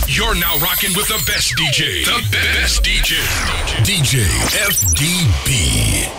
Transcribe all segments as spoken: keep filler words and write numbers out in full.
You're now rocking with the best D J. The best D J. D J F D B.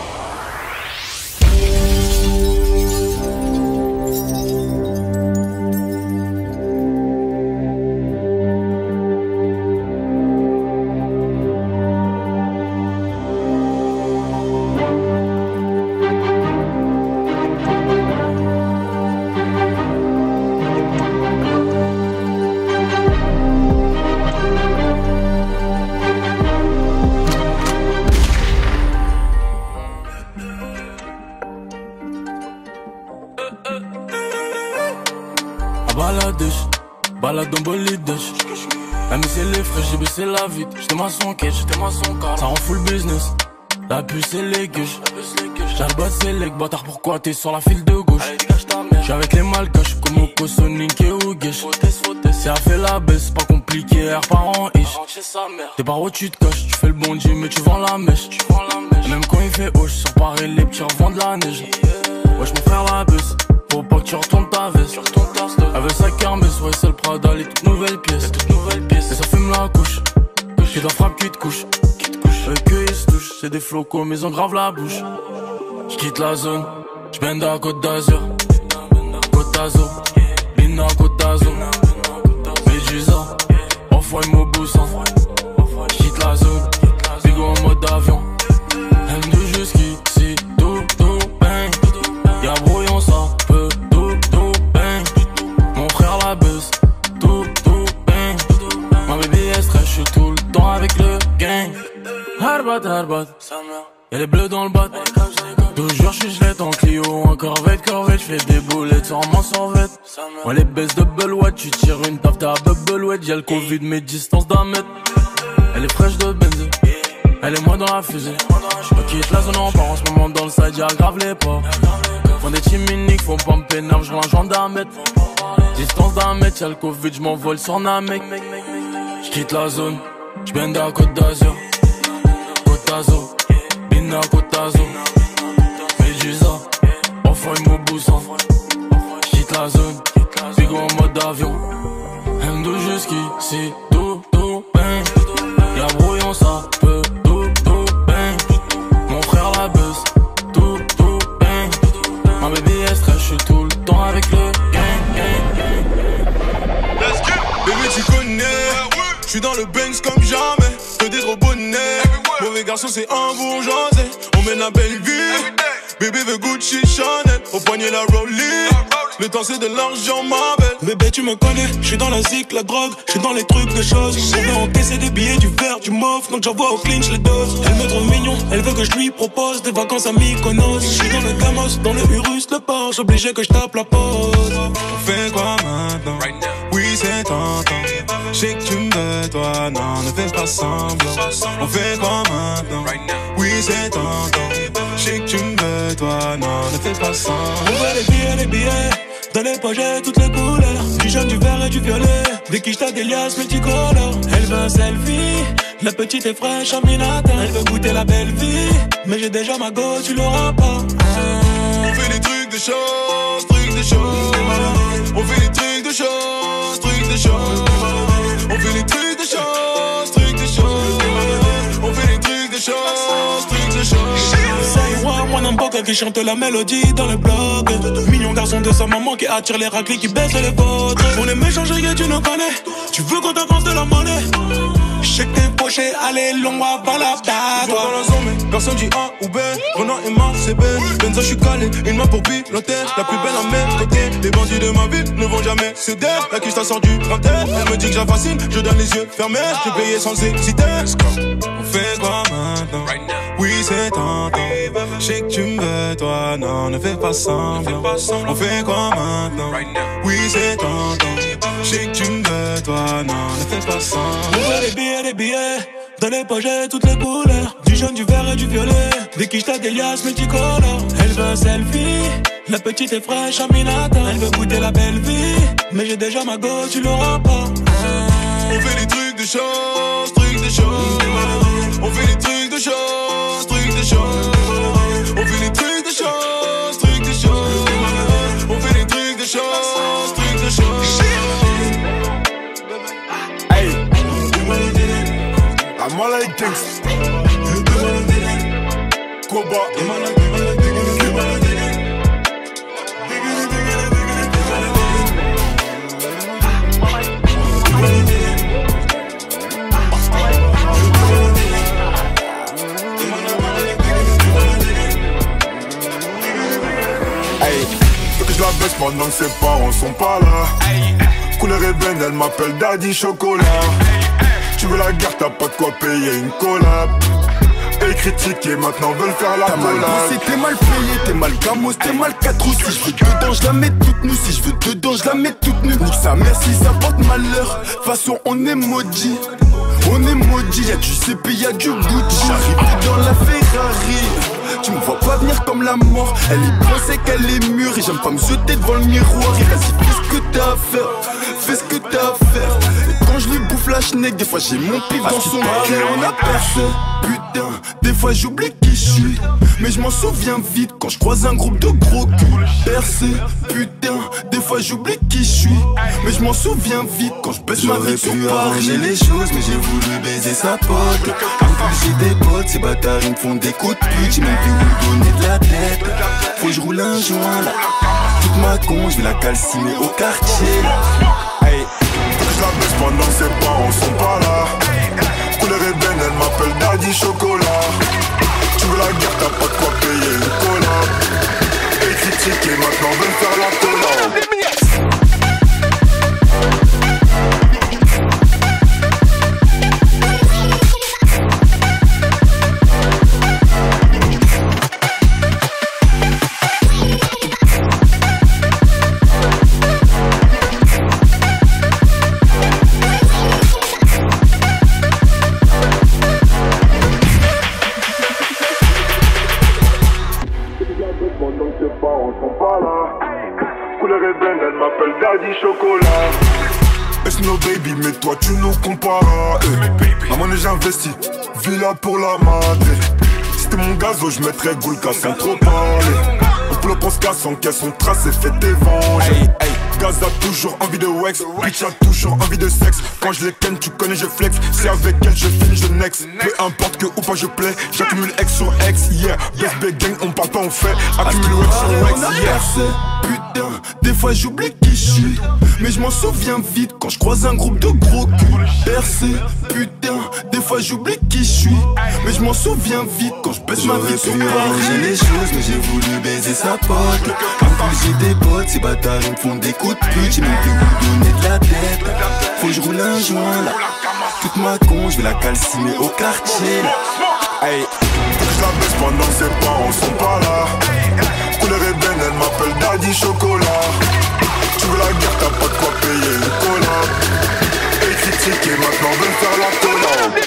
Balade en bolide, la mise c'est les frais, j'ai baissé la vitre. J'étais ma son quête, j'étais ma son car ça rend full business. La puce c'est les gueuches, j'albat c'est les bâtard. Pourquoi t'es sur la file de gauche? J'suis avec les malgaches, comme Oko, Sonic et Ougesh. Si elle fait la baisse, pas compliqué, R par an ish. T'es par où tu te caches, tu fais le bon Dieu mais tu vends la mèche. Et même quand il fait hoche, sur Paris les petits revendent de la neige. Wesh mon frère la baisse, faut pas que tu retournes ta veste. Avec sa kermesse, ouais c'est le Prada, les toutes nouvelles pièces. Et ça fume la couche, qui doit frappe qui te couche. Avec eux ils se touchent, c'est des flocos mais ils ont grave la bouche. J'quitte la zone, j'bende à Côte d'Azur. Côte d'Azur, Lina Côte d'Azur. Médusa, Off-White Moboussa. J'quitte la zone, Bigo en mode avion. M deux jusqu'ici, tout, tout, bang. Y'a brouillon ça peut, tout, tout, bang. Mon frère la buzz, tout, tout, bang. Ma baby est stress, j'suis tout le temps avec le gang. Harbat, harbat, y'a les bleus dans le bat. Toujours j'suis en Clio, en corvette, corvette. J'fais des boulettes sur mon survette. Ouais les baisses de Bullwet, tu tires une taf, t'as Bubbleweed. Y'a le Covid, mes distances d'un mètre. Elle est fraîche de Benz, elle est moi dans la fusée. Je quitte la zone en part en ce moment dans le side, y'a grave les pas. Font des chiminiques, faut pas me pénal, j'roule un gendarmette. Distance d'un mètre, y'a le Covid, j'm'envole sur Namek. J'quitte la zone, j'bende à Côte d'Azur. Côte d'Azur, Bina Côte d'Azur. Médusa, Off-White Moboussa. J'quitte la zone, Bigo en mode avion. M deux jusqu'ici, tout, tout, bang. Y'a brouillon ça peut, tout, tout, bang. Mon frère la buzz, tout, tout, bang. Ma baby est stress, j'suis tout le temps avec le gang, gang, gang. Bébé tu connais, j'suis dans le Benz comme jamais. Que des gros bonnets, mauvais garçon c'est un bourgeoisé. On mène la belle vie, bébé veut Gucci, Chanel. Au poignet la Rollie, le temps c'est de l'argent ma belle. Bébé tu me connais, j'suis dans la zik, la drogue, j'suis dans les trucs de choses. On veut encaisser des billets, du vert, du mauve, donc j'envoie au clinch les doses. Elle me trouve mignon, elle veut que je lui propose des vacances à Mykonos. J'suis dans le Gamos, dans le Urus, le Porsche, obligé que je tape la pause. On fait quoi maintenant? Oui c'est tentant, j'sais que tu me veux toi, non ne fais pas semblant. On fait quoi maintenant? Oui c'est tentant, j'sais que tu me veux toi, non ne fais pas semblant. On veut les billets, les billets, dans les poches toutes les couleurs, du jaune, du vert et du violet. Dès qu'il j't'a des liasses multicolores. Elle veut un selfie, la petite est fraîche en minata. Elle veut goûter la belle vie, mais j'ai déjà ma go, tu l'auras pas. On fait des trucs de choses, trucs de choses. On fait des trucs de choses, trucs de choses. On fait des trucs de choses, trucs de choses. On fait des trucs de choses, trucs de choses. Say what, moi n'importe qui chante la mélodie dans le bloc. Mignon garçon de sa maman qui attire les raclés, qui baisse les vôtres. On est méchants, que tu nous connais. Tu veux qu'on t'avance de la monnaie. J'sais que t'es poché, allez, long, avant la bataille. Toujours dans la zone, mais personne dit A ou B. Renan et Mars, c'est B. Benzo, j'suis calé, une main pour piloter. La plus belle à mes côtés. Les bandits de ma ville ne vont jamais céder. La quiche t'a sorti du printemps. Elle me dit que je la fascine, je donne les yeux fermés. Je paye sans hésiter. On fait quoi maintenant? Oui, c'est tentant. J'sais que tu me veux, toi, non, ne fais pas semblant. On fait quoi maintenant? Oui, c'est tentant. J'sais que tu me veux, toi, non, ne fais pas semblant. On veut les billets, les billets, dans les poches toutes les couleurs, du jaune, du vert et du violet. Dès qu'il j't'a des liasses multicolores. Elle veut un selfie, la petite est fraîche en minata. Elle veut goûter la belle vie, mais j'ai déjà ma go, tu l'auras pas. On fait des trucs de choses, trucs de choses. On fait des trucs de choses, trucs de choses. On fait des trucs de choses, trucs de choses. On fait des trucs de choses, trucs de choses. Hey, Malay Kings. Koba. Hey, faut que je la baisse pendant que ses parents sont pas là. Couleur ébène, elle m'appelle Daddy Chocolat. Tu veux la guerre, t'as pas de quoi payer une collab. Et critiquer, maintenant veulent faire la collab. T'as mal bossé, t'es mal payé, t'es mal gamos, t'es mal quatre roues. Si je veux dedans, je la mets toute nue. Si je veux dedans, je la mets toute nue. Nique sa mère si ça porte malheur. De toute façon, on est maudit. On est maudit, y'a du C P, y'a du Gucci. J'arrive dans la Ferrari. Tu me vois pas venir comme la mort. Elle est bien, c'est qu'elle est mûre. Et j'aime pas me jeter devant le miroir. Et vas-y, fais ce que t'as à faire. Fais ce que t'as à faire. Et quand je lui bouffe la schneck, des fois j'ai mon pif dans son cœur. On a percé, putain. Des fois j'oublie qui je suis. Mais je m'en souviens vite quand je croise un groupe de gros culs. Percé, putain. Des fois j'oublie qui je suis. Mais je m'en souviens vite quand je baisse ma vie sur Paris. J'aurais pu arranger les choses, mais j'ai voulu baiser sa pote. En plus j'ai des potes, ces bâtards ils me font des coups de pute. J'ai même pu vous donner de la tête. Faut que je roule un joint là. Toute ma con, je vais la calciner au quartier là. Hey, je la baisse pendant que ses parents sont pas là. Couleur ébène, elle m'appelle Daddy Chocolat. Tu veux la guerre, t'as pas de quoi payer une collab. Et critiquer, maintenant veulent faire la collab. Chocolat. It's no baby, mais toi tu nous compares. Eh, maman j'ai investi, villa pour la madre. Si c'était mon gazo, je mettrais Goulka sans trop parler. On peut le pense qu'à son caisse, on trace et fait des venges. Hey, hey. Gaz a toujours envie de wax, bitch a toujours envie de sexe. Quand je les ken, tu connais, je flex. Si avec elle je finis, je next. Peu importe que ou pas je play, j'accumule X sur X, yeah. B S B gang, on parle pas, on fait. Accumule X sur X, yeah. Putain, des fois j'oublie qui je suis. Mais je m'en souviens vite quand je croise un groupe de gros culs. Percé, putain, des fois j'oublie qui je suis. Mais je m'en souviens vite quand je baisse ma vie sur Paris. J'aurais pu arranger les choses, mais j'ai voulu baiser sa pote. En plus j'ai des potes, ces bâtards ils me font des coups de pute. J'ai même pu vous donner de la tête. Faut que je roule un joint là. Toute ma con, je vais la calciner au quartier là. Hey, je la baisse pendant que ses parents sont pas là. Couleur ébène, elle m'appelle Daddy Chocolat. Tu veux la guerre, t'as pas de quoi payer une collab. Et critiquer, maintenant veulent faire la collab.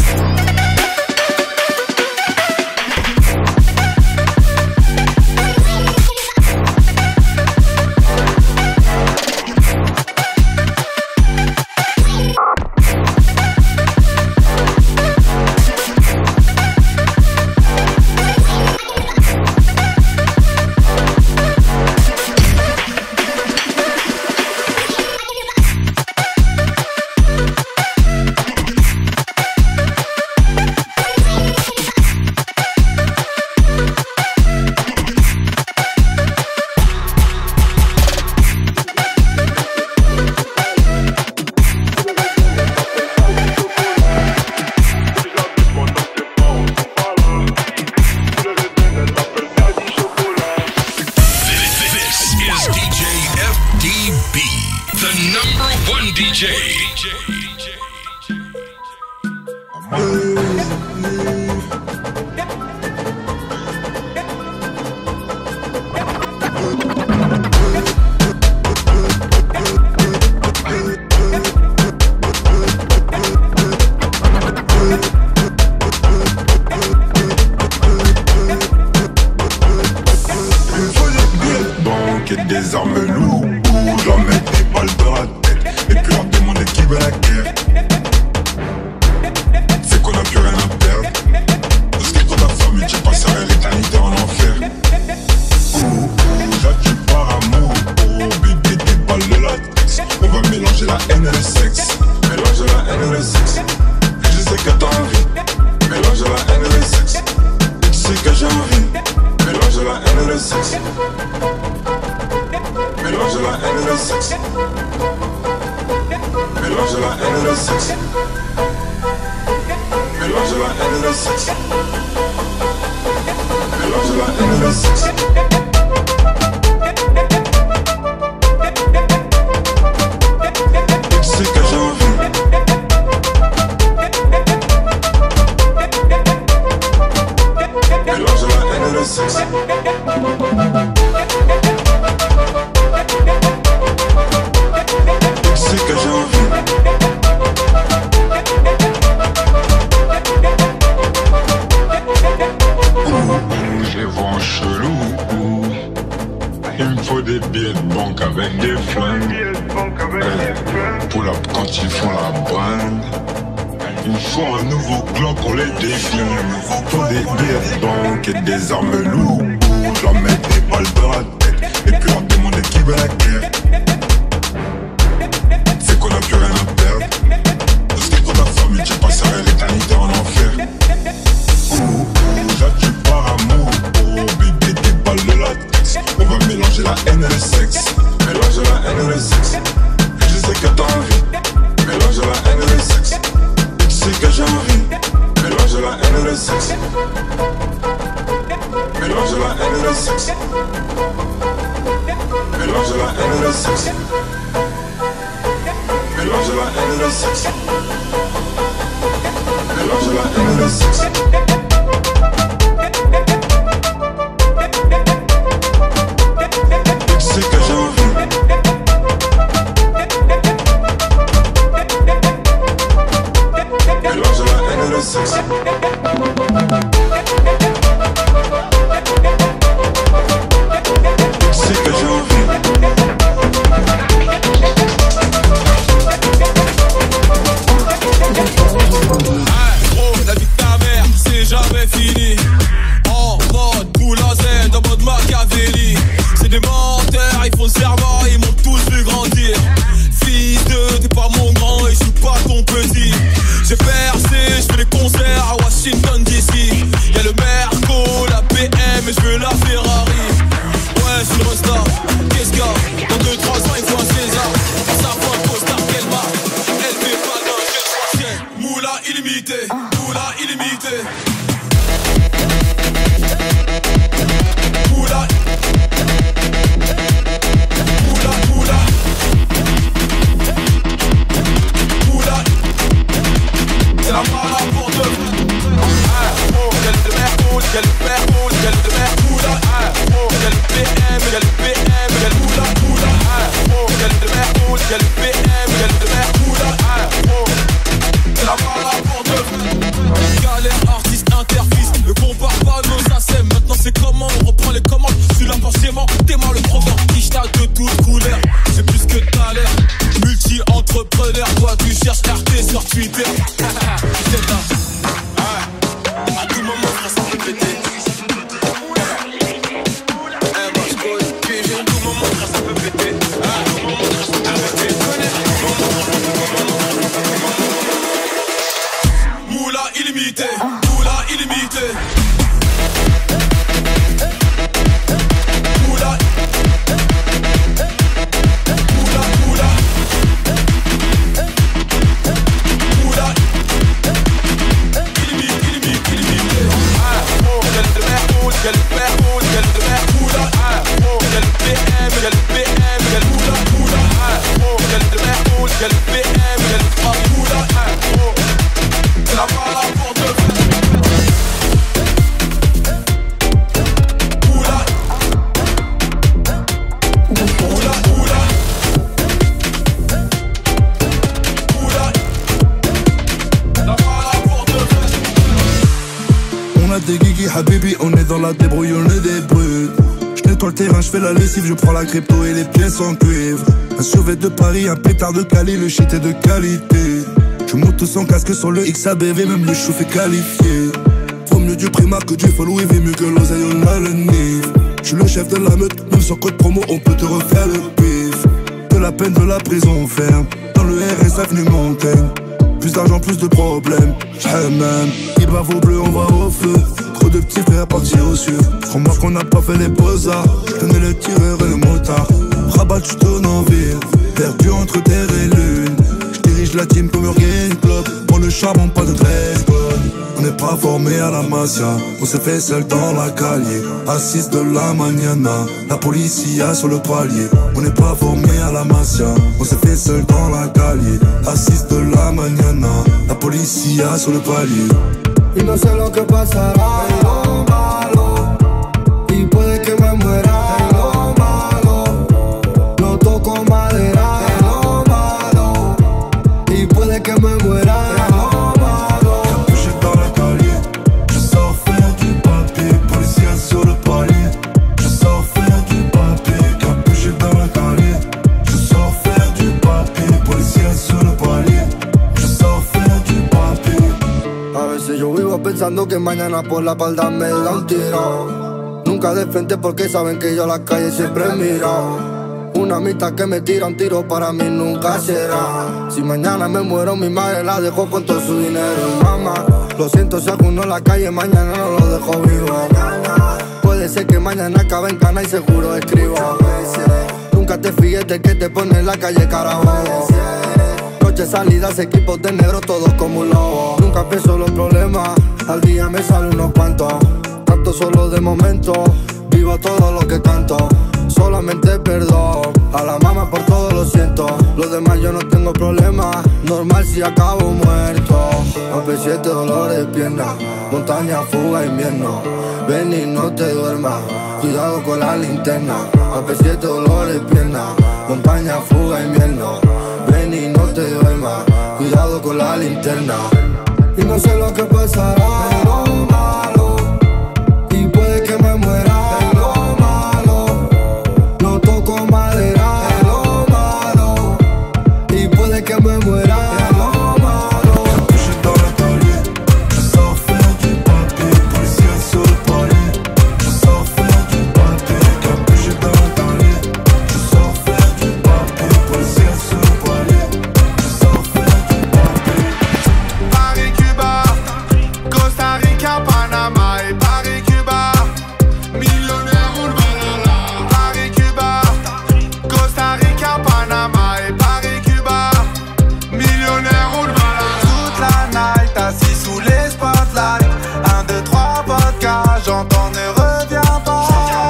Des armes lourdes, je leur mets des balles dans la tête et puis leur demander qui veut la guerre. C'est qu'on a plus haine et le sexe. Mélange la haine et le sexe. Mélange la haine et le sexe. Tu sais que j'ai envie. Mélange la haine et le sexe. Tu sais que j'ai envie. Je les vois chelou. Il me faut des billets de banque avec des flingues. Hey, pull up quand ils font la brinde. Il me faut un nouveau Glock pour les déflingue. Faut des billets de banque et des armes lourdes. Je leur mets des balles dans la tête et puis leur demander qui veut la guerre. C'est qu'on a plus rien à perdre. Parce que quand ta famille, tu passeras l'éternité en enfer. Là tu par amour, oh bébé des balles de latex. On va mélanger la haine et le sexe. Mélange la haine et le sexe. Et je sais que t'as envie. Mélange la haine et le sexe. Et tu sais que j'ai envie. Mélange la haine et le sexe. Mélange la haine et le sexe. Mélange la haine et le sexe. Mélange la haine et le sexe. Mélange la haine et le sexe. Et tu sais que j'ai envie. Mélange la haine et le sexe. Tu sais que j'ai envie. Hey, gros, la vie de ta mère, c'est jamais fini. En mode boule à zen, en mode Machiavelli. C'est des menteurs, ils font serment, ils m'ont tous vu grandir. Fils de, t'es pas mon grand et je suis pas ton petit. J'ai percé, je fais des concerts à Washington D C. Y'a le Merco, la B M et je veux la Ferrari. Ouais, c'est le resta, qu'est-ce qu'il y a? Dans deux trois ans, il faut un César. Ça voit un costard, quelle marque? Elle fait pas d'un, quelle soirée? Moula illimité, moula illimité. Moula. Moula, moula. Moula. C'est la mala pour deux. Ah, oh, quel de mer rouge, quel de mer rouge, quel de mer moula. Ah, oh, quel P M, quel P M, quel moula, moula. Ah, oh, quel de mer rouge, quel P M, quel de mer moula. Ah, oh, c'est la mala pour deux. Galère, artiste, interfils, ne compare pas nos assets. Maintenant c'est comment, on reprend les commandes. Sur la forcément, démarre le programme. Ishta de toutes couleurs, c'est plus que t'as l'air. Multi-entrepreneur, toi tu cherches R T sur Twitter. C'est là. À tout moment, frère, ça peut péter. Eh ben, je connais, puis j'ai un tout moment, frère, ça peut péter. À tout moment, frère, ça peut péter. Moula illimité, moula illimité. Moula. Moula, moula. Moula. Illimité, illimité, illimité. Ah, oh, quel de mer rouge, quel de mer rouge, quel de mer moula. Ah, oh, quel P M, quel P M, quel moula, moula. Ah, oh, quel de mer rouge, quel P M, quel moula. Ah, oh, c'est la mala pour deux. Moula. Moula, moula. Moula. La mala pour deux. On a des guigui habibi, on est dans la débrouille, on est des brutes. Je nettoie le terrain, je fais la lessive, je prends la crypto et les pièces en cuivre. Un survêt de Paris, un pétard de Cali, le shit est de qualité. Je monte sans casque sur le X A B V, même le chouf est qualifié. Faut mieux du Prima que du follow, il mieux que l'oseille, on a le nif. Je suis le chef de la meute, même sur code promo, on peut te refaire le pif. De la peine, de la prison ferme, dans le R S avenue Montaigne. Plus d'argent, plus de problèmes, j'hammam. Il brave au bleu, on va au feu. Trop de petits frères partis au cieux. Remarque qu'on n'a pas fait les beaux-arts. J'tenais le tireur et le motard. Rabat, tu tournes en ville, perdu entre terre et lune. J'dirige J'ai la team comme Game Club. Pour le charbon, pas de dress code. On n'est pas formé à la mafia. On s'est fait seul dans la calier. À six de la mañana, la policia sur le palier. On n'est pas formé à la mafia. On s'est fait seul dans la calier. À six de la mañana, la policia sur le palier. Y no sé lo que pasará en lo malo, y puede que me muera en lo malo. No toco madera en lo malo, y puede que me muera en lo malo. Capuché dans la calier, je sors faire du papier. Policier sur le palier, je sors faire du papier. Capuché dans la calier, je sors faire du papier. Policier sur le palier, je sors faire du papier. A veces yo vivo pensando que mañana por la espalda me da un tiro. Nunca de frente porque saben que yo a la calle siempre miro. Una amistad que me tira un tiro para mí nunca será. Si mañana me muero mi madre la dejó con todo su dinero. Mamá, lo siento si alguno en la calle mañana no lo dejo vivo. Puede ser que mañana acabe en cana y seguro escribo. Nunca te fíes de que te pone en la calle carajo. Noche salidas, equipos de negro, todos como un lobo. Nunca pienso los problemas, al día me sale unos cuantos. Canto solo de momento, vivo todo lo que canto. Solamente perdón a la mamá por todo lo siento. Los demás yo no tengo problema, normal si acabo muerto. A P siete dolores de pierna, montaña, fuga, invierno. Ven y no te duermas, cuidado con la linterna. A P siete dolores de pierna, montaña, fuga, invierno. Ven y no te duermas, cuidado con la linterna. Y no sé lo que pasará en lo malo, y puede que me muera en lo malo. No toco madera en lo malo, y puede que me muera en lo malo. Capuché dans la calier, je sors faire du papier. Policier sur le palier, je sors faire du papier. Capuché dans la calier, je sors faire du papier. Policier sur le palier, je sors faire du papier. Paris, Cuba, Costa Rica, Panama et Paris, Cuba. Millionnaire ou le banana. Paris, Cuba, Costa Rica, Panama et Paris, Cuba. Millionnaire ou le banana. Toute la night, assis sous les spotlights. Un, deux, trois vodka, j'entends ne reviens pas.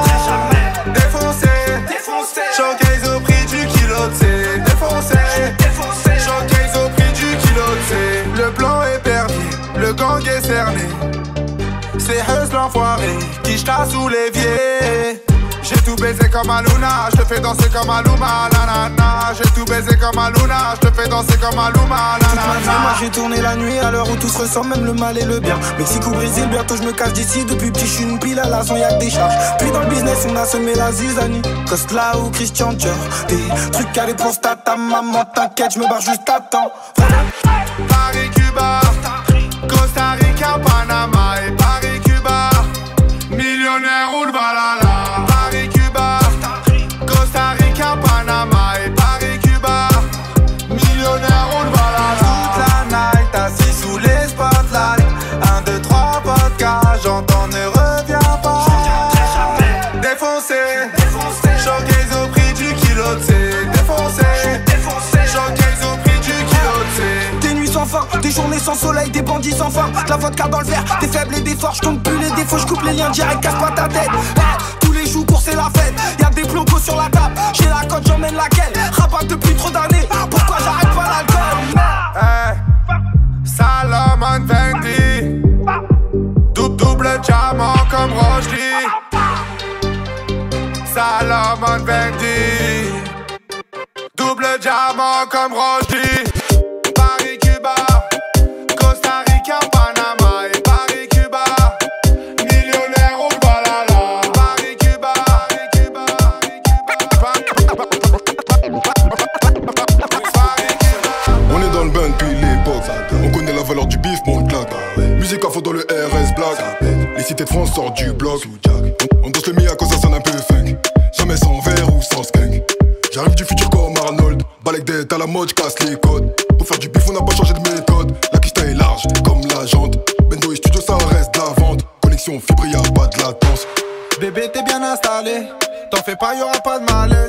Défoncé, défoncé. Showcase au prix du kilo de C. Défoncé, défoncé. Showcase au prix du kilo de C. Le plan est perdu, le gang est cerné. C'est Heus l'enfoiré qui jeta sous l'évier. J'ai tout baisé comme Aluna, je te fais danser comme Aluma, nanana. J'ai tout baisé comme Aluna, je te fais danser comme Aluma, nanana. Moi j'ai tourné la nuit à l'heure où tout se ressemble, même le mal et le bien. Mexique ou Brésil, bientôt je me cache d'ici. Depuis petit je suis une pile à la son, y'a que des charges. Puis dans le business on a semé la zizanie. Costla ou Christian Dior. Des trucs à les prostates à maman, t'inquiète, je me barre juste à temps. Paris, Cuba, Costa Rica, Panama et Paris, Cuba. Millionnaire ou le balala. Paris, Cuba, Costa Rica, Panama et Paris, Cuba. Millionnaire ou le balala. Toute la night, assis sous les spotlights. Un, deux, trois vodka, j'entends ne reviens pas. Défoncé, showcase au prix du kilo de C. Défoncé, showcase au prix du kilo de C. Des nuits sans fin, des journées sans soleil, des bandits sans fin. De la vodka dans le verre, des faibles et des forts. J'compte plus les défauts, j'coupe les liens direct, casse pas ta tête. Eh, tous les jours, cours c'est la fête. Y'a des blocos sur la table, j'ai la cote, j'emmène laquelle. Rabat depuis trop d'années, pourquoi j'arrête pas l'alcool? Hey, Salomon Fendi, double double diamant comme Roche Lee. Salomon Fendi, double diamant comme Roche Lee. Paris, Cuba, Costa Rica, Panama et Paris, Cuba. Millionnaire au balala. Paris, Cuba, Paris, Cuba, Paris, Cuba. On est dans le bain depuis l'époque. On connaît la valeur du bif, mon claque. Musique à fond dans le R S Black. Les cités de France sortent du bloc. On danse le mi à cause ça sonne un peu funk. Jamais sans verre ou sans skunk. J'arrive du futur comme Arnold. Balek d'être à la mode, j'casse les codes. Pour faire du bif, on n'a pas changé de méthode. La kista est large, comme la jante. Bendo et studio, ça reste de la vente. Connexion fibre, y'a pas de latence. Bébé, t'es bien installé. T'en fais pas, y'aura pas de malaise.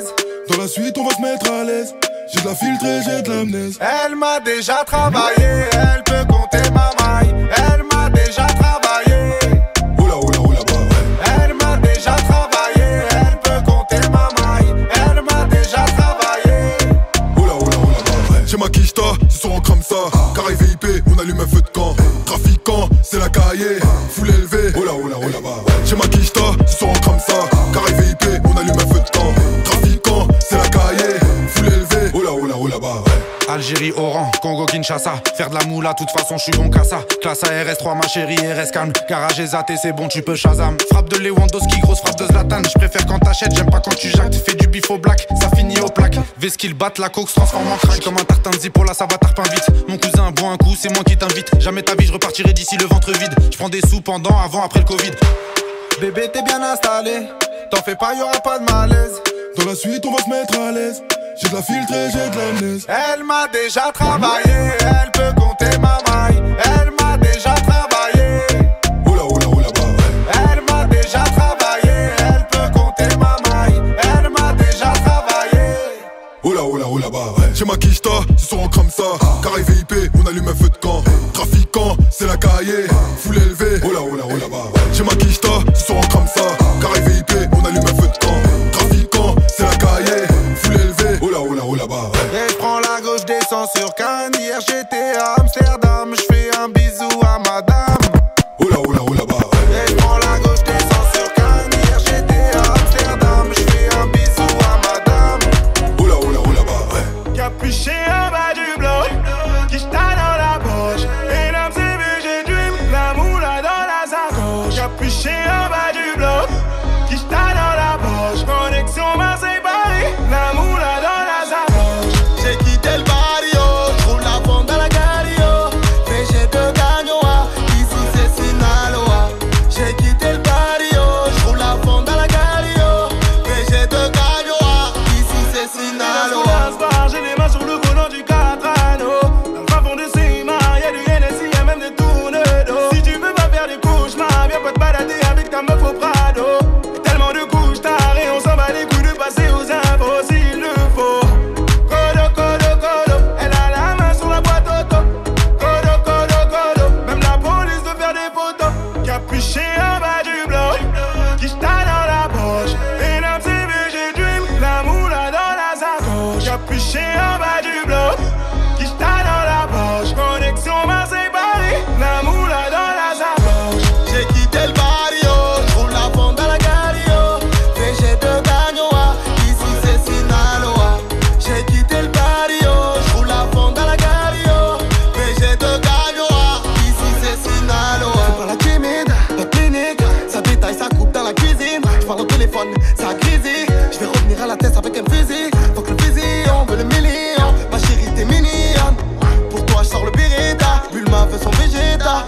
Dans la suite, on va se mettre à l'aise. J'ai de la filtrée, j'ai de l'amnèse. Elle m'a déjà travaillé, elle peut compter ma maille. Elle m'a déjà travaillé. Oula, oula, oula, bah ouais. Elle m'a déjà travaillé, elle peut compter ma maille. Elle m'a déjà travaillé. Oula, oula, oula, bah ouais. J'ai ma quicheta, ce sont en crame ça. Carré V I P, on allume un feu de camp. Trafiquant, c'est la cahier. Full élevé. Oula, oula, oula, bah ouais. J'ai ma quicheta, ce sont en crame ça. Carré V I P, on allume un feu de camp. Trafiquant, c'est la cahier. Full élevé. Oula, oula, oula, bah ouais. Algérie, Oran, Congo, Kinshasa. Faire de la moula, toute façon, je suis bon qu'à ça. Classe A R S trois, ma chérie, R S calme. Garage et zaté, c'est bon, tu peux Shazam. Frappe de Lewandowski, grosse frappe de Zlatan. Je préfère quand t'achètes, j'aime pas quand tu jactes. Fais du bif au black, ça finit au plaque. Vesqu'il batte, la coke se transforme en crack. Comme un tartin de zip, là, ça va tarpin vite. Mon cousin boit un coup, c'est moi qui t'invite. Jamais ta vie, je repartirai d'ici le ventre vide. Je prends des sous pendant, avant, après le Covid. Bébé, t'es bien installé. T'en fais pas, y'aura pas de malaise. Dans la suite, on va se mettre à l'aise. J'ai de la filtrée, j'ai de l'amnèse. Elle m'a déjà travaillé, elle peut compter ma maille. Elle m'a déjà travaillé. Oula, oula, oula, bah ouais. Elle m'a déjà travaillé, elle peut compter ma maille. Elle m'a déjà travaillé. Oula, oula, oula, bah ouais. J'ai ma quicheta, ce sont en crame ça. Carré V I P, on allume un feu de camp. Trafiquant, c'est la cahier. Full élevé. Oula, oula, oula, bah ouais. J'ai ma quicheta, ce sont en crame ça. Carré V I P, on allume un feu de camp. Trafiquant, c'est la cahier. Full élevé. Oula, oula, oula, bah ouais. Et je prends la gauche, descends sur Cannes. Hier j'étais à Amsterdam, je fais un bisou à madame. Oula, oula, oula, bah ouais. Et je prends la gauche, descends sur Cannes. Hier j'étais à Amsterdam, je fais un bisou à madame. Oula, oula, oula, bah ouais. Capuché en bas du bloc, qui j't'a dans la poche. Et l'âme c'est vu, j'ai dream, la moula dans la sacoche. Capuché en bas du bloc, qui j't'a dans la poche. Connexion Marseille-Paris, la moula dans la sacoche. J'ai quitté le barrio, j'roule la fonte dans la gario. P G de Gagnoa, ici c'est Sinaloa. J'ai quitté le barrio, j'roule la fonte dans la gario. P G de Gagnoa, ici c'est Sinaloa. J'ai les mains sur le volant du quatre anneaux. Dans le fin fond de ces mains, y'a du Hennessy, y'a même des tourne-dos. Si tu veux pas faire des cauchemars, viens pas te balader avec ta meuf au Prado. Tellement de couches tard et on s'en bat les couilles de passer aux infos s'il le faut. Codo, codo, codo, elle a la main sur la boîte auto. Codo, codo, codo, même la police veut faire des photos. Capuché en bas du bloc, qui j't'a dans la poche. Et l'âme c'est vu, j'ai dream, la moula dans la sacoche. Capuché en bas du bloc, qui j't'a dans la poche. Connexion Marseille-Paris, la moula dans la sacoche. J'ai quitté le barrio, j'roule la fonte dans la gario. P G de Gagnoa, ici c'est Sinaloa. J'ai quitté le barrio, j'roule la fonte dans la gario. P G de Gagnoa, ici c'est Sinaloa. Fais pas la timide, la clinique, ça détaille, ça coupe dans la cuisine. Je parle au téléphone, ça grésille. Je vais revenir à la tête avec un fusil. Faut que le fusil, on veut le million. Ma chérie, t'es mignonne. Pour toi, je sors le Beretta. Bulma veut son Vegeta.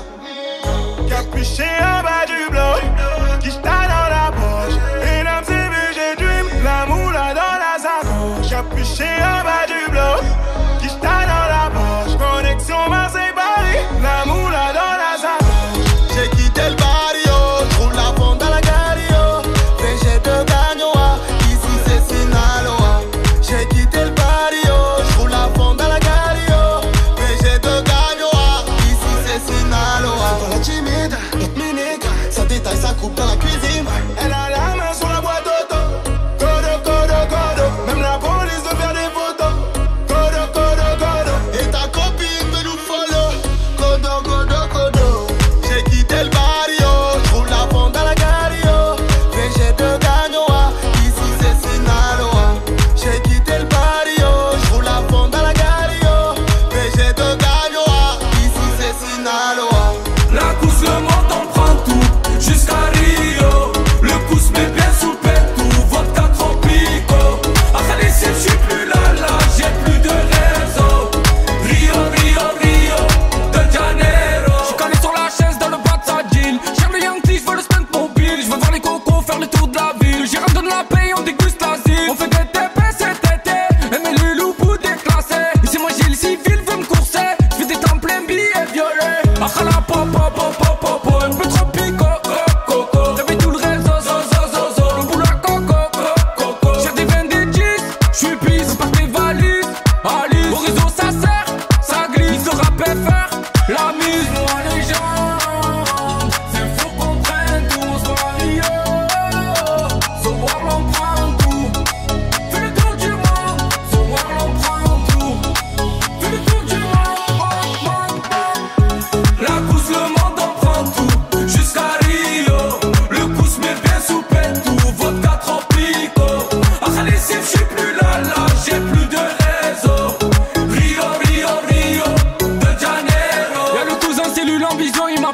Capuché en bas du bloc, qui j't'a dans la poche. Et l'âme c'est vu, j'ai dream, la moula dans la sacoche. Capuché en bas du bloc, qui j't'a dans la poche. Connexion Marseille-Paris, la moula dans la sacoche. J'ai quitté le barrio, j'roule la fonte dans la gario. P G de Gagnoa, ici c'est Sinaloa. J'ai quitté le barrio, j'roule la fonte dans la gario. P G de Gagnoa, ici c'est Sinaloa. Fais pas la timide, la clinique, ça détaille, ça coupe dans la cuisine. Elle a la main sur la boîte auto. Codo, codo, codo, même la police veut faire des photos. Codo, codo, codo. Et ta copine veut nous follow. Codo, codo, codo. J'ai quitté le barrio, j'roule la fonte dans la gario. P G de Gagnoa, ici c'est Sinaloa. J'ai quitté le barrio, j'roule la fonte dans la gario. P G de Gagnoa, ici c'est Sinaloa. La couche, le monde en prend tout, jusqu'à Rio. Le coup se met bien sous le pétou, vodka tropico. À les je suis plus là, là, j'ai plus de réseau. Rio, Rio, Rio, de Janeiro. J'suis calé sur la chaise dans le bas de sa jean. J'aime le Yankee, j'veux le spend mobile. J'veux voir les cocos, faire le tour de la ville. J'ai de la paix, on déguste l'asile. On fait des T P cet été, et mes lulous bout déclassés. Ici moi j'ai le civil, veut me courser. J'fais des tremplins billets violets. Achala pop pop pop pop pop pop. Un peu tropico, coco. Réveille tout le réseau, zo zo zo zo. Le boulot à coco, coco. J'ai des vingt des dix,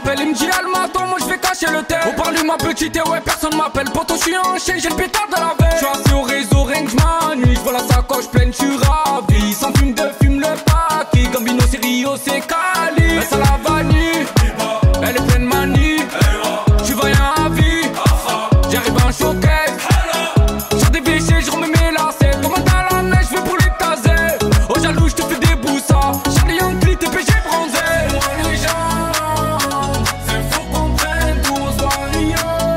m'appelle, il me dit elle m'attend, moi je vais cacher le thème. On parle de ma petite et ouais personne m'appelle. Poto je suis en chèque, j'ai le pétard de la veille. Je suis assis au réseau, rien que j'm'ennuie. J'vois la sacoche pleine, je suis ravi. Sans fume de fume le paquet. Gambino c'est Rio, c'est Cali. Elle ça la vanille, elle est pleine manie. J'suis vaillant à vie, j'arrive en showcase. Sur des bichets, j'remets mes lacets. Comme dans la neige, j'vais pour les taser. Oh jaloux, j'te fais des boussas. Charlie en clit, T P G bronzé. Moi les gens, c'est faut qu'on prenne tout au soir Rio.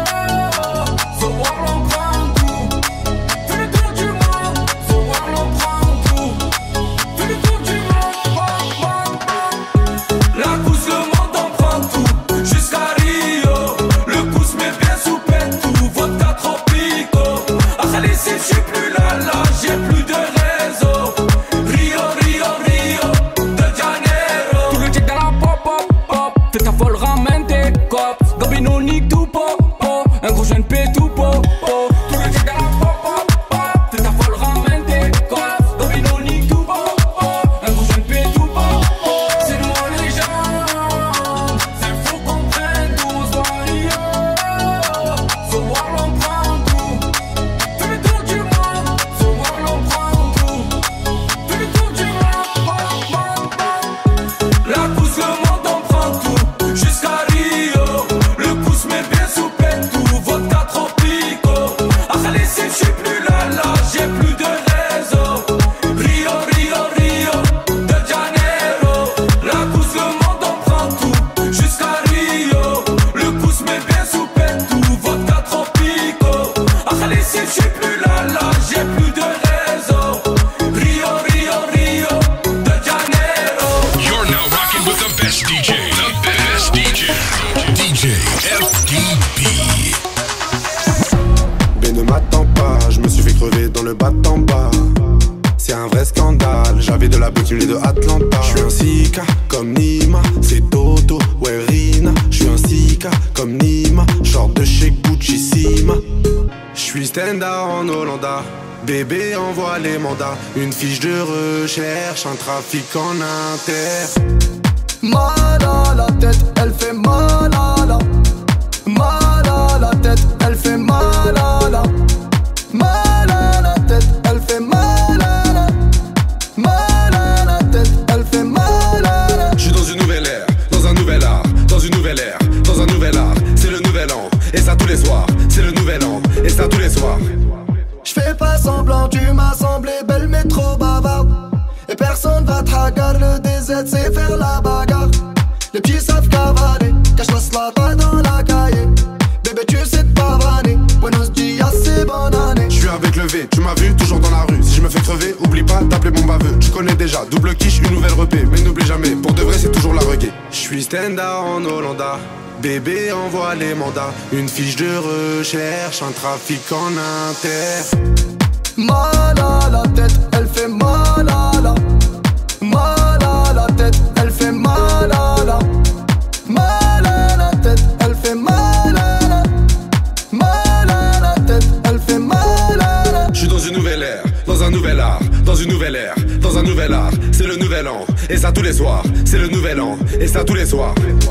Ce soir l'on prend tout. Fais le tour du monde. Ce soir l'on prend tout. Fais le tour du monde. La pousse, le monde en prend tout. Jusqu'à Rio. Le pouce met bien sous peine tout. Vodka tropico. Ah Khalid, si j'suis plus là là, j'ai plus de réseau. Rio, Rio, Rio de Janeiro. Tout le check dans la pop, pop, pop. Fais ta folle, ramène tes cops. Gambino nique tout, pop, pop. Un gros jeune paie tout, pop, pop. Tout le check dans la pop, pop, pop. Fais ta folle, ramène tes cops. Gambino nique tout, pop, pop. Un gros jeune paie tout, pop, pop. C'est moi les gens. C'est faut qu'on prenne tout au soir Rio. Ce soir l'on prend tout. Fais le tour du monde. Ce soir l'on prend tout. Fais le tour du monde. La pousse, le monde en prend tout. Jusqu'à Rio. Le pouce met bien sous peine tout. Vodka tropico. Ah Khalid, si j'suis plus là là, j'ai plus de réseau. Rio, Rio, Rio de Janeiro. La pousse, le monde en prend tout. Jusqu'à Rio. Le pouce met bien sous peine tout. Vodka tropico. Ah Khalid, si j'suis plus là là, j'ai plus de réseau. Rio, Rio, Rio de Janeiro. You're now rocking with the best D J. The best D J. D J F D B. Ben ne m'attends pas, je me suis fait crever dans le bat en bas. C'est un vrai scandale, j'avais de la bulle de Atlanta. Je suis un sika comme Nima, c'est Toto, ouais Rina. Je suis un sika comme Nima, short de chez Gucci Sima. Je suis stand-up en Hollanda, bébé envoie les mandats. Une fiche de recherche, un trafic en inter. Mal à la tête, elle fait mal à la. Mal à la tête, elle fait mal à la. Mal à la tête, elle fait mal à la. Mal à la tête, elle fait mal à la. Je suis dans une nouvelle ère, dans un nouvel art, dans une nouvelle ère, dans un nouvel art. C'est le nouvel an, et ça tous les soirs. C'est le nouvel an, et ça tous les soirs. J'fais pas semblant, tu m'as semblé belle mais trop bavarde. Et personne va te hagar, le D Z c'est faire la bagarre. Les petits savent cavaler, cache la slata dans la cahier. Bébé tu sais te pavaner, buenos dias c'est bonne année. Je suis avec le V, tu m'as vu toujours dans la rue. Si je me fais crever, oublie pas d'appeler mon baveux. Tu connais déjà, double quiche, une nouvelle repée. Mais n'oublie jamais, pour de vrai c'est toujours la reggae. Je suis stand-up en Hollanda, bébé envoie les mandats. Une fiche de recherche, un trafic en inter. Mal à la tête, elle fait mal à la. Mal à la tête, elle fait mal à la. Mal à la tête, elle fait mal à la. Mal à la tête, elle fait mal à la. Je suis dans une nouvelle ère, dans un nouvel art, dans une nouvelle ère, dans un nouvel art. C'est le nouvel an, et ça tous les soirs. C'est le nouvel an, et ça tous les soirs.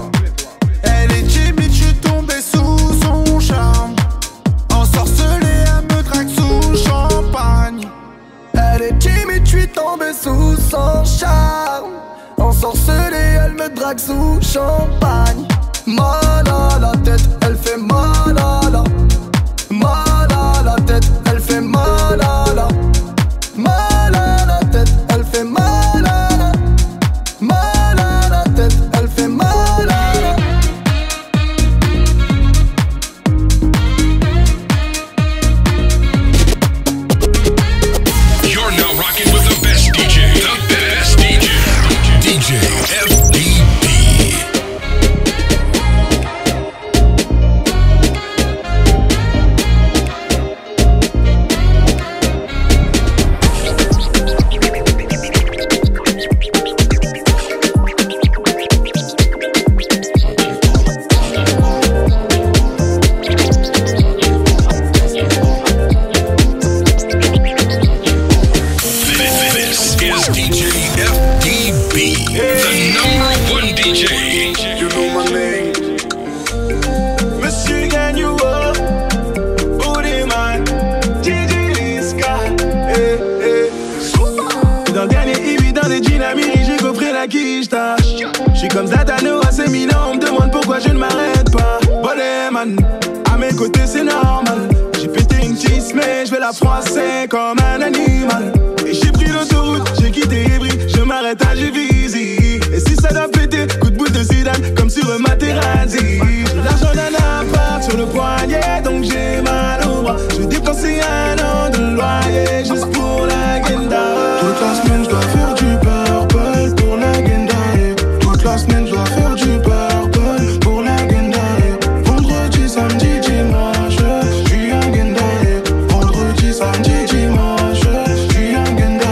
Elle est timide, je suis tombé sous son charme. Ensorcelée, elle me drague sous champagne. Elle est timide, je suis tombé sous son charme. Ensorcelée, elle me drague sous champagne. Mal à la tête, elle fait mal à la. Mal à la tête, elle fait mal à la. Mal à la tête, elle fait mal à la. Mal à la tête, elle fait mal à la. You're now rocking with the best D J. The best D J. D J F D B. You know my name. Comme Zadano à ses mille ans, on me demande pourquoi je ne m'arrête pas. Boleman, à mes côtés c'est normal. J'ai pété une tisse mais je vais la froisser comme un animal. Et j'ai pris l'autoroute, j'ai quitté Ivry, je m'arrête à Juvisy. Et si ça doit péter, coup de boule de Zidane comme sur un Materazzi. J'ai l'argent d'un appart sur le poignet donc j'ai mal au bras. Je vais dépenser un an de loyer juste pour la guinda. Toute la semaine je dois faire du purple pour la guinda. Toute la semaine je dois faire du purple pour la guinda. Vendredi, samedi, dimanche, je suis un guinda. Vendredi, samedi, dimanche, je suis un guinda.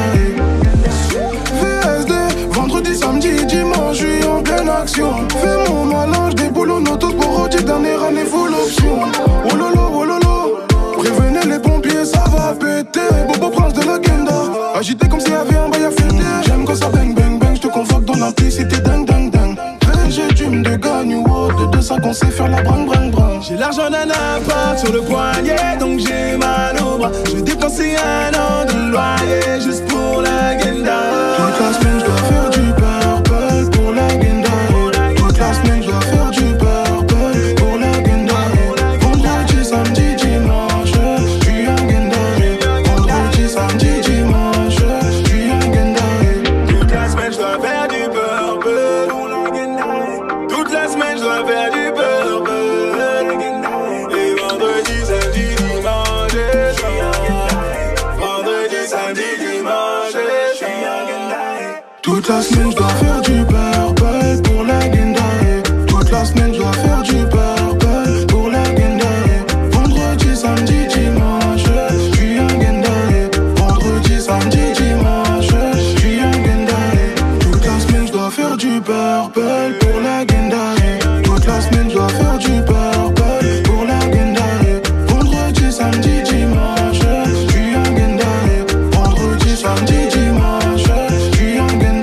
V S D, vendredi, samedi, dimanche, je suis en pleine action. Fais mon malin, je déboule en auto pour Rodi, dernière année full option. Oh lolo, oh lolo, prévenez les pompiers, ça va péter. Bobo prince de la guinda, agité comme s'il y avait un bail à fêter. J'aime quand ça bang bang bang, je te convoque dans l'implicité dingue dingue dingue. J'ai du me de gagne ou autre, de deux sacs on sait faire la brang brang brang. J'ai l'argent d'un appart sur le poignet donc j'ai mal au bras. Je vais dépenser un an de loyer juste pour la guinda. Toute la semaine je dois faire du purple pour la guinda. Toute la semaine je dois faire du purple pour la guinda. Vendredi, samedi, dimanche, je suis un guinda. Vendredi, samedi, dimanche, je suis un guinda. Toute la semaine je dois faire du purple pour la guinda. Toute la semaine je dois faire du purple. Et vendredi, samedi, dimanche, je suis un guinda. Vendredi, samedi, dimanche, je suis un guinda. Toute la semaine je dois faire du purple pour la guinda. Toute la semaine je dois faire du purple pour la guinda. Vendredi, samedi, dimanche, je suis un guinda. Vendredi, samedi, dimanche, je suis un guinda. Toute la semaine je dois faire du purple pour la guinda. Toute la semaine je dois faire du purple pour la guinda. Vendredi, samedi, dimanche, je suis un guinda. Vendredi, samedi, dimanche, je suis un guinda.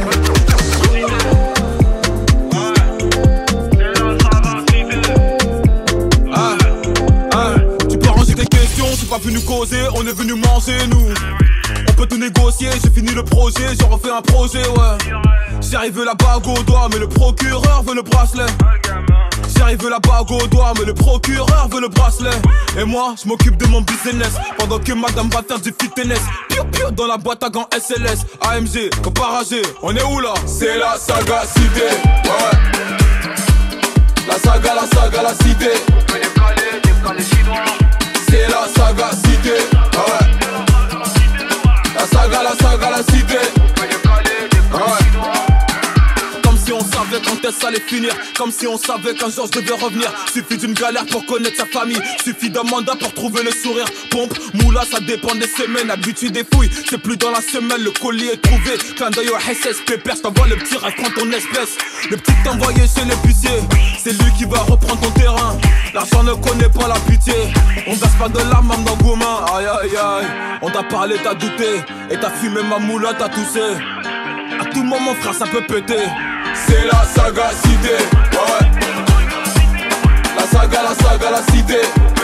Ah, ah, tu peux ranger tes questions, je suis pas venu causer, on est venu manger nous. On peut tout négocier, j'ai fini le projet, j'ai refait un projet, ouais. J'arrive la bague au doigt, mais le procureur veut le bracelet. J'arrive la bague au doigt, mais le procureur veut le bracelet. Et moi, je m'occupe de mon business, pendant que madame va faire du fitness. Piu piu dans la boîte à gants S L S, A M G, comparagé, on est où là? C'est la saga cité, ouais. La saga, la saga, la cité. On peut décaler, décaler chinois. C'est la saga cité, ouais. La saga, la saga, la cité. On peut décaler, décaler chinois. Comme si on savait quand est-ce allait finir. Comme si on savait qu'un jour je devais revenir. Suffit d'une galère pour connaître sa famille. Suffit d'un mandat pour trouver le sourire. Pompe, moula, ça dépend des semaines. Habitude des fouilles, c'est plus dans la semaine. Le colis est trouvé. Clin d'œil au S S P. Je t'envoie le petit rêve, prends ton espèce. Le petit t'envoyé chez l'épicier. C'est lui qui va reprendre ton terrain. L'argent ne connaît pas la pitié. On verse pas de larmes même dans Goumin. Aïe aïe aïe. On t'a parlé, t'as douté. Et t'as fumé ma moula, t'as toussé. À tout moment frère ça peut péter. C'est la saga cité, ouais. La saga, la saga, la cité.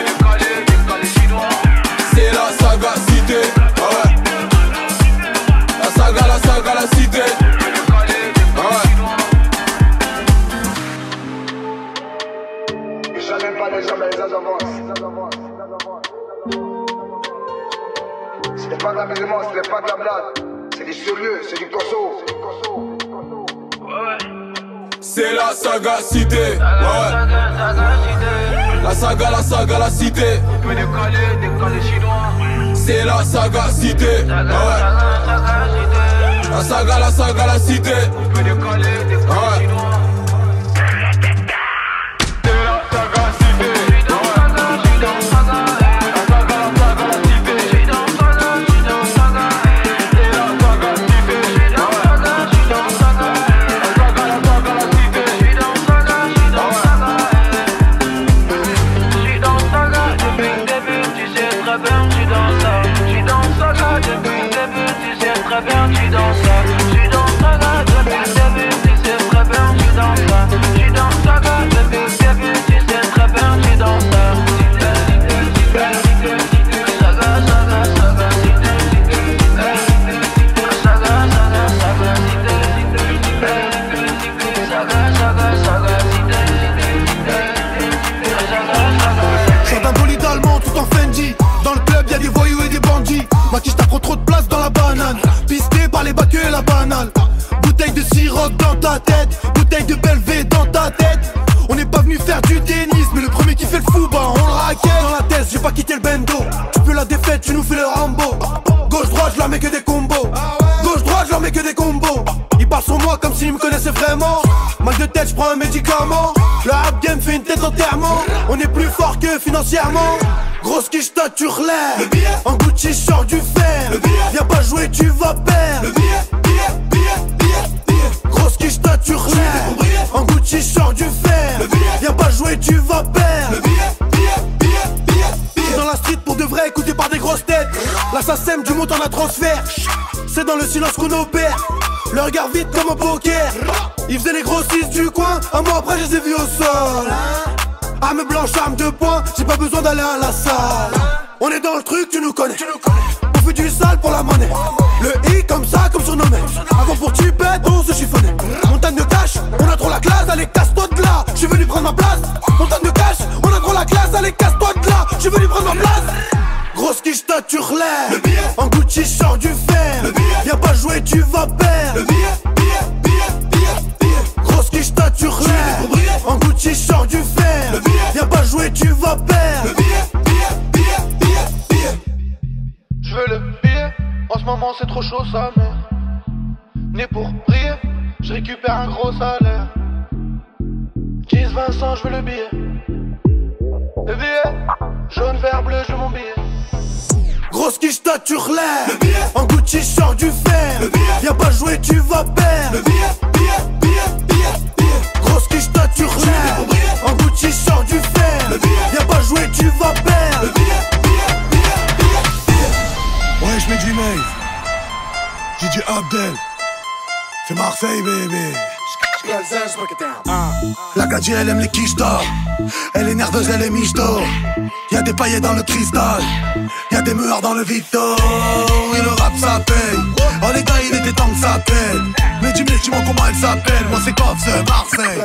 C'est la saga cité, ouais. La saga, la saga, la cité. Ouais. J'aime pas les gens mais les avancent. C'était pas de la musulmane, c'était pas de la blague. C'est du sérieux, c'est du corso. C'est la saga cité, ouais. La saga, la saga, la cité. On peut décaler, décaler chinois. C'est la saga cité, ouais. La saga, la saga, la cité. On peut décaler, décaler chinois. Tu danses ça, tu danses ça, depuis le début, tu sais quitter le bendo. Tu peux la défaite, tu nous fais le Rambo. Gauche-droite, je leur mets que des combos. Gauche-droite, je leur mets que des combos. Ils parlent sur moi comme s'ils me connaissaient vraiment. Mal de tête, je prends un médicament. Le rap game fait une tête d'enterrement. On est plus fort que financièrement. Grosse quiche, toi tu relèves. En Gucci, je sors du fer. Viens pas jouer, tu vas perdre. Le billet, billet, billet, billet, billet. Grosse quiche, toi tu relèves. En Gucci, je sors du fer. Viens pas jouer, tu vas perdre. Le billet, billet, billet, billet, billet. Dans la street pour de vrai, écouté par des grosses têtes. Là ça sème du montant à transfert. C'est dans le silence qu'on opère. Le regard vite comme un poker. Ils faisaient les grossistes du coin. Un mois après, je les ai vus au sol. Arme blanche, arme de poing, j'ai pas besoin d'aller à la salle. On est dans le truc, tu nous connais. On fait du sale pour la monnaie. Le I comme ça, comme surnommé. Avant pour tu pètes, on se chiffonnait. Montagne de cash, on a trop la classe, allez casse-toi de là. Je suis venu prendre ma place. Montagne de cash, on a trop la classe, allez casse-toi de là. Je suis venu prendre ma place. Grosse quiche, toi tu relèves. En Gucci, je sors du fer. Viens pas jouer, tu vas perdre. Le billet, billet, billet, billet, billet. Grosse quiche, toi tu relèves. En Gucci, je sors du fer. Viens pas jouer, tu vas perdre. Le billet, billet, billet, billet, billet. Je veux le billet. En ce moment, c'est trop chaud, sa mère. Né pour briller, je récupère un gros salaire. dix, vingt, cent, je veux le billet. Le billet, jaune, vert, bleu, je veux mon billet. Grosse quiche, toi tu relèves. En Gucci, je sors du fer. Viens pas jouer, tu vas perdre. Le billet, billet, billet, billet, billet. Grosse quiche, toi tu relèves. En Gucci, je sors du fer. Viens pas jouer, tu vas perdre. Le billet, billet, billet, billet, billet. Ouais, je mets du Maeve. J'ai du Abdel. C'est Marseille, bébé. La Gadji elle aime les quiches d'or. Elle est nerveuse, elle est michto. Y'a des paillettes dans le cristal. Y'a des meurs dans le Vito. Et le rap ça paye. Oh les gars il était temps que ça paye. Mais dis-moi dis-moi comment elle s'appelle. Moi c'est Coff, c'est Marseille.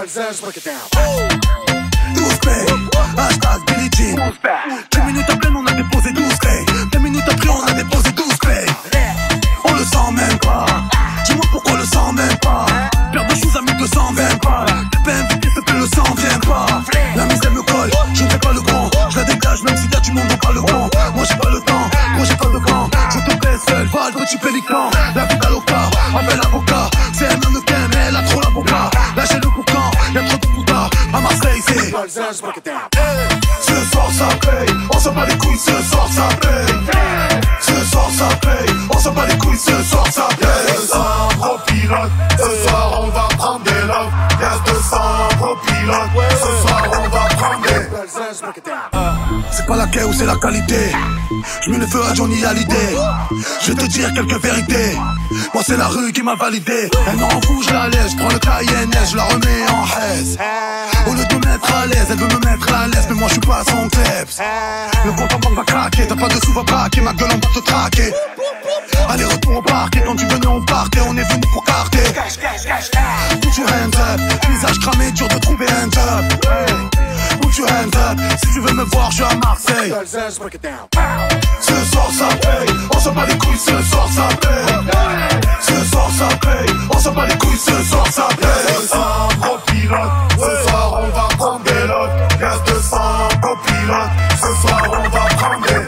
douze pay, hashtag Billie Jean. dix minutes après on a déposé douze pay. deux minutes après on a déposé douze pay. On le sent même pas. Dis-moi pourquoi on le sent même pas. Père de choses à mille deux cent vingt pas. T'es pas invité, c'est que le sang vient pas. La mise elle me colle, je ne fais pas le grand. Je la dégage même si t'as du monde, on parle le grand. Moi j'ai pas le temps, moi j'ai pas de camp. Je te paie seul, va le petit pélican. La vie d'Aloca, appelle l'avocat. C'est un mannequin, mais elle a trop l'avocat. Lâchez le boucan, y'a trop de poutards. À Marseille c'est ce soir ça paye, on s'en bat les couilles, ce soir ça paye. Ce soir ça paye, on s'en bat les couilles, ce soir ça paye. Ce soir gros pilote, ce soir on va prendre des loves. Y'a deux cents gros pilotes, ce soir on va prendre des. C'est pas la quai ou c'est la qualité. Je mets le feu à Johnny Hallyday. Je vais te dire quelques vérités. Moi c'est la rue qui m'a validé. Elle m'en fout, je la laisse, je prends le Cayenne, je la remets en haise. Au lieu de me mettre à l'aise, elle veut me mettre à l'aise, mais moi je suis pas son kleps. Le compte en banque va craquer, t'as pas de sous va braquer, ma gueule on va te traquer. Allez retour au parquet, quand tu venais on partait, on est venu pour carter. Put your hands up, visage cramé, dur de trouver un job. Put your hands up, si tu veux me voir, je suis à Marseille. Ce soir ça paye, on s'en bat les couilles, ce soir ça paye. Ce soir ça paye, on s'en bat les couilles, ce soir ça paye. Ce soir gros pilote, ce soir on va prendre des lots. Gaz deux cents gros pilote, ce soir on va prendre des.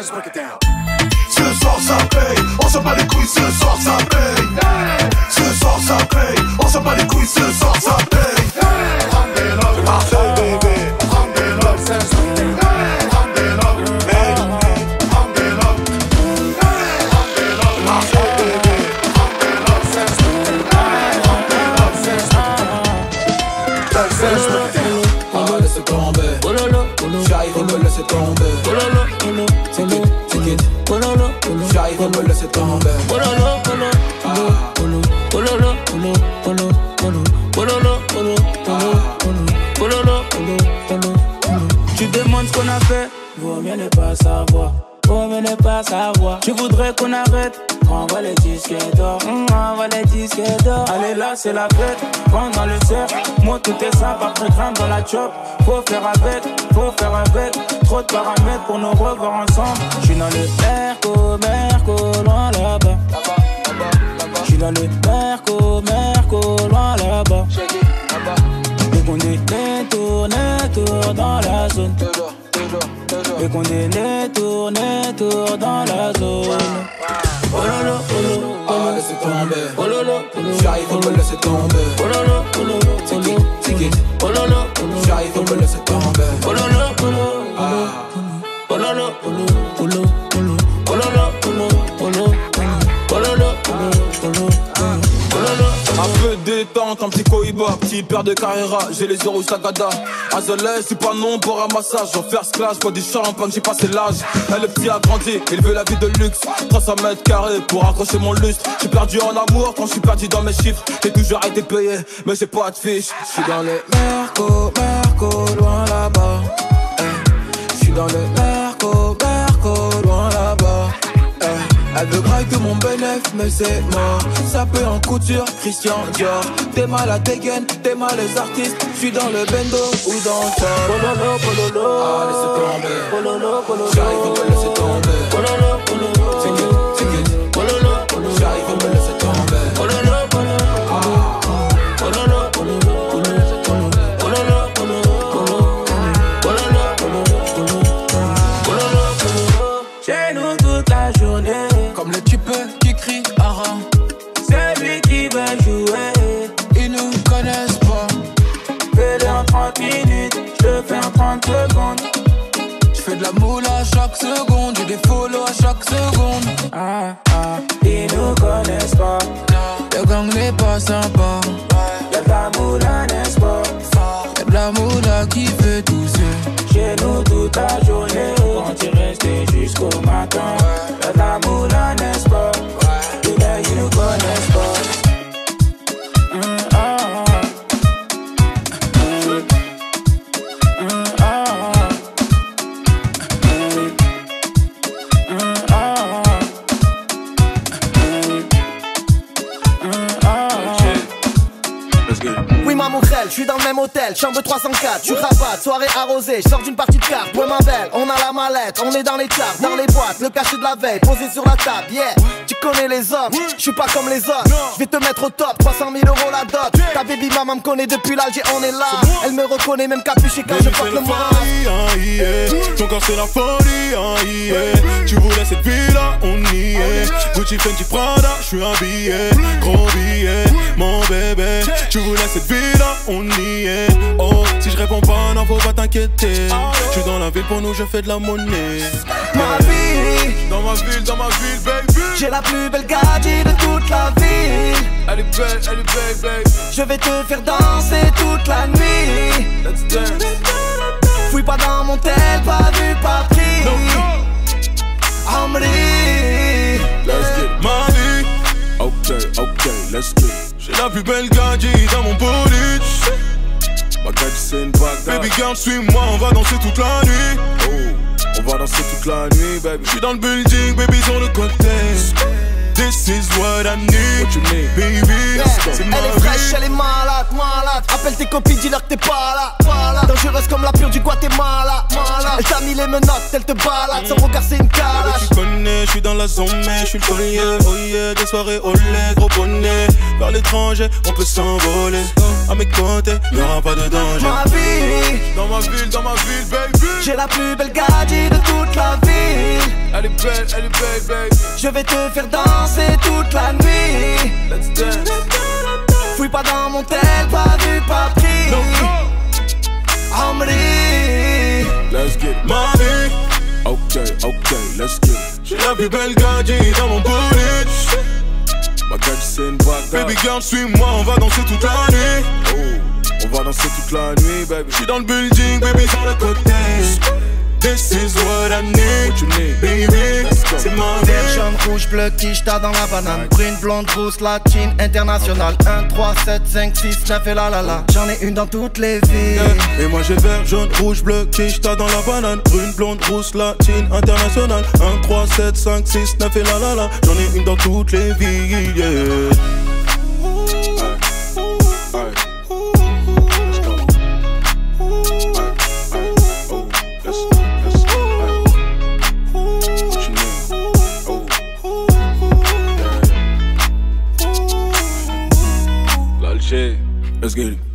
Ce soir ça paye, on s'en bat les couilles, ce soir ça paye. Ce soir ça paye, on s'en bat les couilles, ce soir ça paye. Prends des lots, Marseille bébé. Prends des lots, prends des lots, mais prends des lots. Prends des lots, Marseille bébé. Prends des lots, prends des lots. On me laisse tomber. J'arrive, on me laisse tomber. C'est it, c'est it. J'arrive, on me laisse tomber. Tu demandes ce qu'on a fait, vaut mieux ne pas savoir. Vaut mieux ne pas savoir. Tu voudrais qu'on arrête, envoie les disques d'or. Envoie les disques d'or. Allez là c'est la fête, prends dans le cercle. Moi tout est simple, après grimpe dans la chop. Faut faire avec, faut faire avec. Trop de paramètres pour nous revoir ensemble. J'suis dans le Merco, Merco, loin là-bas. J'suis dans le Merco, Merco, loin là-bas. Et qu'on est netto, netto dans la zone. Et qu'on dénaie, tourne, tour dans la zone. Oh lolo, oh lolo, ah laissez tomber. Oh lolo, oh lolo, j'arrive, faut me laisser tomber. Oh lolo, oh lolo, tiki, tiki. Oh lolo, oh lolo, j'arrive, faut me laisser tomber. Oh lolo, oh lolo, oh lolo, oh lolo, oh lolo, oh lolo, oh lolo, oh lolo, oh lolo, oh lolo, oh lolo. Un peu de détente, un petit cohiba, petit père de Carrera, j'ai les euros Sagada. Azelais, c'est pas non pour ramassage, en first class, pas du champagne, j'ai passé l'âge. Elle, le petit a grandi, il veut la vie de luxe. trois cents mètres carrés pour accrocher mon lustre. J'suis perdu en amour quand j'suis perdu dans mes chiffres. J'ai toujours été payé, mais j'ai pas de fiche. J'suis dans les Merco, Merco, loin là-bas. Eh. J'suis dans les Merco, Merco, loin là-bas. Eh. Elle veut braquer mon bénéf, mais c'est mort. Ça peut en couture, Christian Dior. T'es mal à tes gaines, t'es mal les artistes. J'suis dans le bendo ou dans le top. Pololo, pololo, ah laissez tomber. Pololo, pololo, j'arrive, faut me laisser tomber. Pololo, pololo, tiki, tiki. Pololo, pololo, j'arrive, faut me laisser tomber. Pololo, pololo, ah. Pololo, pololo, pololo, pololo, pololo, pololo. Chez nous toute la journée. Comme le type qui crie Ara. C'est lui qui veut jouer. Ils nous connaissent pas. Fais-le en trente minutes, je fais en trente secondes. J'fais de la moule à chaque seconde, j'ai des follow à chaque seconde. Ah ah, ils nous connaissent pas. Le gang n'est pas sympa. Y'a de la moula, n'est-ce pas? Y'a de la moula qui fait tousser. Chez nous toute la journée, on t'y resté jusqu'au matin. Y'a de la moula, n'est-ce pas? Les gars, ils nous connaissent pas. Mm, ah, ah. Mm, mm, ah, ah. Mm, mm, ah, ah. Mm, mm, ah, ah. Oui ma mourelle, je suis dans le même hôtel, chambre trois cent quatre, je suis rabat, soirée arrosée, je sors d'une partie de carte, ouais ma belle, on a la mallette, on est dans les charts, dans les boîtes, le cachet de la veille, posé sur la table, yeah. Tu connais les hommes, je suis pas comme les autres, je vais te mettre au top, trois cent mille euros la dot. Ta baby maman me connaît depuis l'Alger, on est là, elle me reconnaît même capuché quand je porte le masque. Ton corps c'est la folie, hein, yeah. Tu voulais cette vie là, on y est. Gucci, Fenty, Prada, je suis habillé, gros billet, mon bébé. Tu voulais cette vie là, on y est. Oh, si je réponds pas, non faut pas t'inquiéter. Je suis dans la ville, pour nous je fais de la monnaie. Ma vie, dans ma ville, dans ma ville, baby. J'ai la plus belle gadget de toute la ville. Elle est belle, elle est belle, baby. Je vais te faire danser toute la nuit. Let's dance. Fouille pas dans mon tel, pas vu, pas pris. No, no. Amri. Let's get ma vie. Ok, ok, let's get. J'ai la plus belle gadget dans mon bolide. Ma gadget c'est une bague. Baby girl, suis-moi, on va danser toute la nuit. Oh, on va danser toute la nuit, baby. J'suis dans le building, baby, sur le côté. This is what I need, what you need, baby. Yeah. C'est ma elle est vie. fraîche, elle est malade, malade. Appelle tes copines, dis-leur que t'es pas là, pas là. Dangereuse comme la pure du Guatemala, malade. Elle t'a mis les menottes, elle te balade. Son regard c'est une calage. Tu connais, j'suis dans la zone, mais j'suis le collier. Oh yeah, des soirées au lait, gros bonnet. Vers l'étranger, on peut s'envoler. À mes côtés, y'aura pas de danger. Ma vie, dans ma ville, dans ma ville, baby. J'ai la plus belle gadget de toute la ville. Elle est belle, elle est belle, baby. Je vais te faire danser toute la nuit. Let's dance. Fouille pas dans mon tel, pas vu, pas pris. No, no. Amri. Let's get ma vie. Ok, ok, let's get. J'ai la plus belle gadget dans mon bolide. Ma gadget c'est une bague. Baby girl, suis-moi, on va danser toute la nuit. Oh, on va danser toute la nuit, baby. J'suis dans le building, baby, sur le côté. This is what I need, what you need, baby. C'est ma vie. Vert, jaune, rouge, bleu, quiche, t'as dans la banane. Brune, blonde, rousse, latine, internationale. Un, trois, sept, cinq, six, neuf et la la la. J'en ai une dans toutes les villes. Yeah. Et moi j'ai vert, jaune, rouge, bleu, quiche, t'as dans la banane. Brune, blonde, rousse, latine, internationale. Un, trois, sept, cinq, six, neuf et la la la. J'en ai une dans toutes les villes, yeah. Let's get it.